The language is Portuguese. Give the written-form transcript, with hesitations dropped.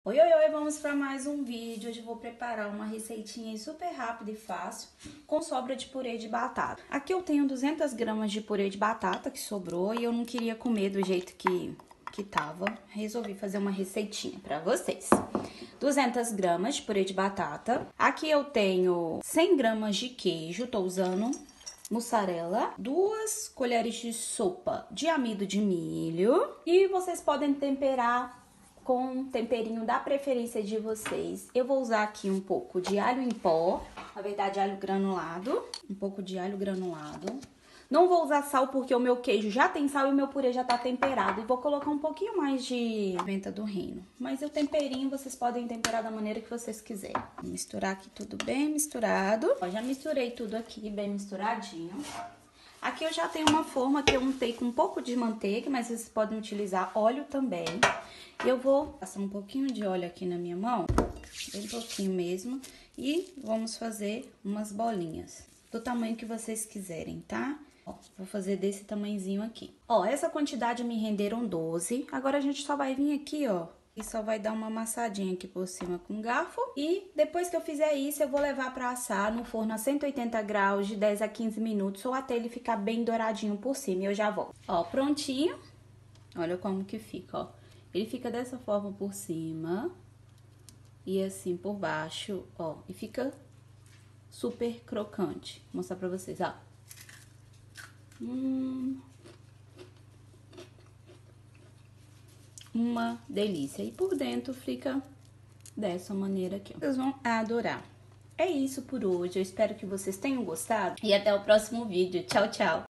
Oi, oi, oi, vamos para mais um vídeo. Hoje eu vou preparar uma receitinha super rápida e fácil com sobra de purê de batata. Aqui eu tenho 200 gramas de purê de batata que sobrou e eu não queria comer do jeito que tava. Resolvi fazer uma receitinha para vocês. 200 gramas de purê de batata. Aqui eu tenho 100 gramas de queijo, tô usando mussarela, 2 colheres de sopa de amido de milho e vocês podem temperar com um temperinho da preferência de vocês. Eu vou usar aqui um pouco de alho em pó, na verdade alho granulado, um pouco de alho granulado. Não vou usar sal porque o meu queijo já tem sal e o meu purê já tá temperado. E vou colocar um pouquinho mais de pimenta do reino. Mas o temperinho vocês podem temperar da maneira que vocês quiserem. Vou misturar aqui tudo bem misturado. Ó, já misturei tudo aqui bem misturadinho. Aqui eu já tenho uma forma que eu untei com um pouco de manteiga, mas vocês podem utilizar óleo também. Eu vou passar um pouquinho de óleo aqui na minha mão, bem pouquinho mesmo, e vamos fazer umas bolinhas do tamanho que vocês quiserem, tá? Ó, vou fazer desse tamanhozinho aqui. Ó, essa quantidade me renderam 12, agora a gente só vai vir aqui, ó, e só vai dar uma amassadinha aqui por cima com um garfo. E depois que eu fizer isso, eu vou levar pra assar no forno a 180 graus de 10 a 15 minutos, ou até ele ficar bem douradinho por cima, e eu já volto. Ó, prontinho. Olha como que fica, ó. Ele fica dessa forma por cima e assim por baixo, ó. E fica super crocante. Vou mostrar pra vocês, ó. Uma delícia. E por dentro fica dessa maneira aqui, ó. Vocês vão adorar. É isso por hoje. Eu espero que vocês tenham gostado. E até o próximo vídeo. Tchau, tchau.